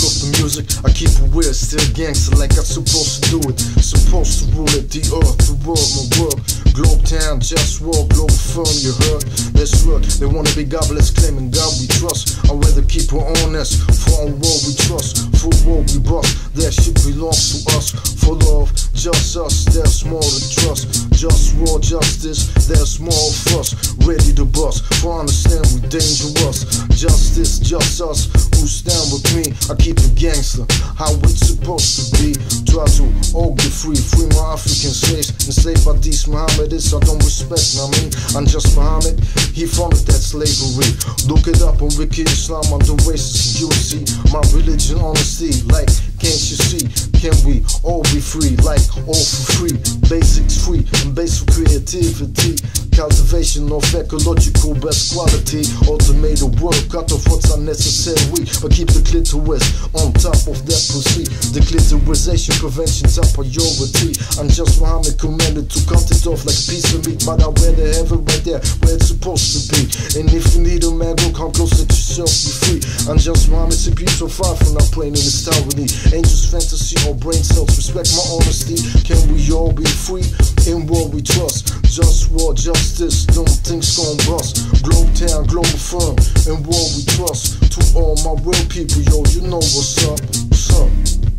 of the music, I keep it weird, still gangster like I'm supposed to do it. Supposed to rule it, the earth, the world, my world. Globe town, just war, global firm, you heard? That's right, they wanna be godless, claiming God we trust. I'd rather keep it honest, for on war we trust, for war we bust. That shit belongs to us, for love, just us, there's more to trust. Just war, justice, there's more of us, ready to bust, for understand we dangerous. Justice, just us, who stand with me. I keep it gangster, how it's supposed to be. Try to all get free, free my African slaves, enslaved by these Mohammedists I don't respect, I mean, I'm just Muhammad, he founded that slavery. Look it up on Wiki Islam, I'm the racist, you see, my religion, honesty, like, can't you see, can we all be free, like, all for free, basics free, and basic creativity, cultivation of ecological best quality, automated work, cut off what's unnecessary, but keep the clitoris on top of that pussy, the clitorisation prevention top priority. I'm just Muhammad commanded to cut it off like a piece of meat, but I'd rather have it right there where it's supposed to be. And if you need a man, go come close, let yourself be free. I'm just Muhammad, CP so far from not playing in this tyranny. Angels, fantasy, or brain cells, respect my honesty. Can we all be free in what we trust? Just war, justice, don't things gon' bust. Globe town, global firm, in what we trust. To all my real people, yo, you know what's up, what's up.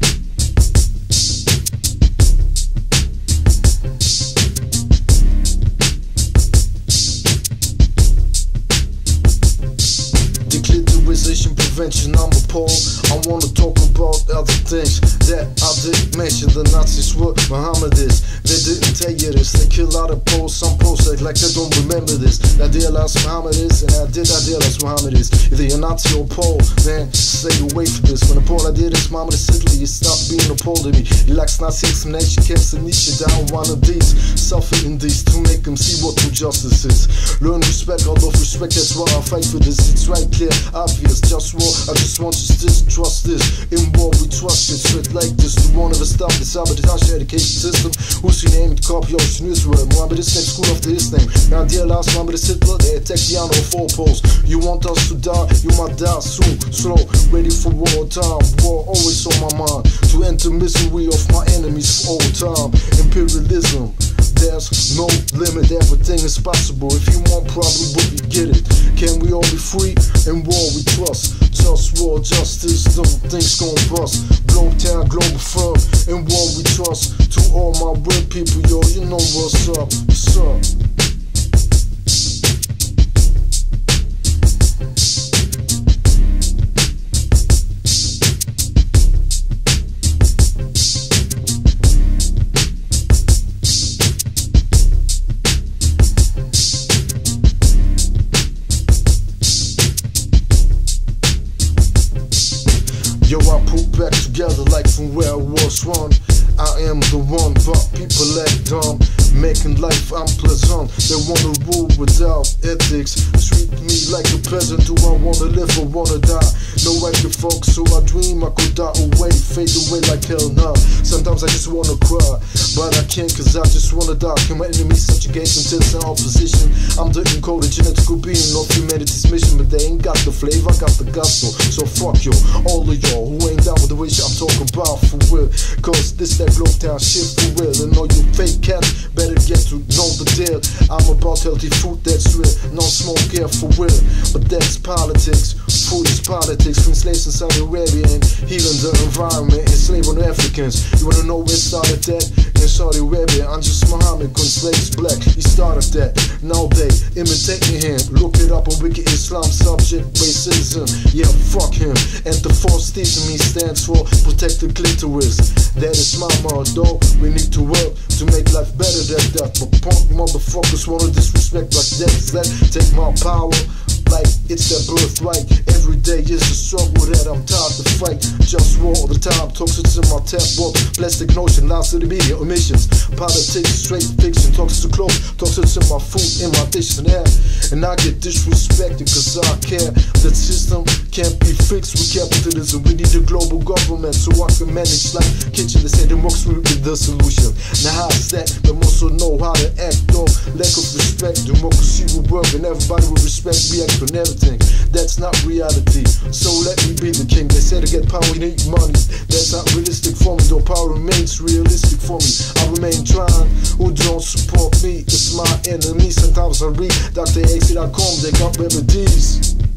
Declitterization prevention, I'm appalled. I wanna talk about other things that I didn't mention. The Nazis were Mohammedists, they didn't tell you this. They kill out of Poles, some Poles act like they don't remember this. I realize Mohammedists, and I realize Mohammedists. Either you're Nazi or Pole, man, stay away from this. When the Pole I did this, Mohammed Sidley, you stop being a Pole to me. He likes Nazi explanation, camps and niche down one of these. Suffering these to make them see what true justice is. Learn respect, all of respect, that's why I fight for this. It's right clear, obvious, just war. I just want justice, trust this. In war we trust it, straight like this. The one of the stop the sabotage education system. Who's your name? Copy Ocean Israel. Mohammed is next school after his name. Now dear last Mohammed is Hitler, they attack the honor of four poles. You want us to die, you might die soon. Slow, ready for war time. War always on my mind. To enter misery of my enemies for all time. Imperialism, there's no limit, everything is possible. If you want probably will you get it. Can we all be free? In war we trust. Just war, justice, don't things gon' bust. Globe town, global firm, in war we trust. To all my real people, yo, you know what's up, what's up. Yo, I put back together like from where I was one. I am the one, but people act dumb, making life unpleasant. They wanna rule without ethics, treat me like a peasant. Do I wanna live or wanna die? No, I can fuck, so I dream I could die away, fade away like hell nah. Sometimes I just wanna cry, but I can't cause I just wanna die. Can my enemies subjugate until it's in opposition? I'm the encoded genetical being of humanity's mission, but they ain't got the flavor, I got the gusto. So fuck yo, all of y'all who ain't down with the way shit I'm talking about for real. Cause this that globe town shit for real. And all you fake cats better get to know the deal. I'm about healthy food that's real, no smoke here for real. But that's politics, food is politics. From slaves in Saudi Arabia and healing the environment, enslaving Africans. You wanna know where it started that? In Saudi Arabia, I'm just Muhammad, when slaves black, he started that. Now they imitating him, look it up on Wiki Islam, subject racism. Yeah, fuck him. And the false teaching me stands for protect the clitoris. That is my motto, we need to work to make life better than that. But punk motherfuckers wanna disrespect like that. That take my power like it's their birthright. Every day is a struggle that I'm tired to fight. Just war all the time, toxics in my tap water, plastic notion, lies to the media, omissions, politics, straight fiction, toxics to clothes, toxics in my food, in my dish and air. And I get disrespected cause I care. That system can't be fixed with capitalism. We need a global government so I can manage like kitchen. They say democracy will be the solution. Now how's that? But also know how to act on lack of respect. Democracy will work and everybody will respect, react on everything. That's not reality. So let me be the king. They say to get power you need money. That's not realistic for me, though power remains realistic for me. I remain trying. Who don't support me? It's my enemy. Sometimes I read DrAxie.com, they got remedies.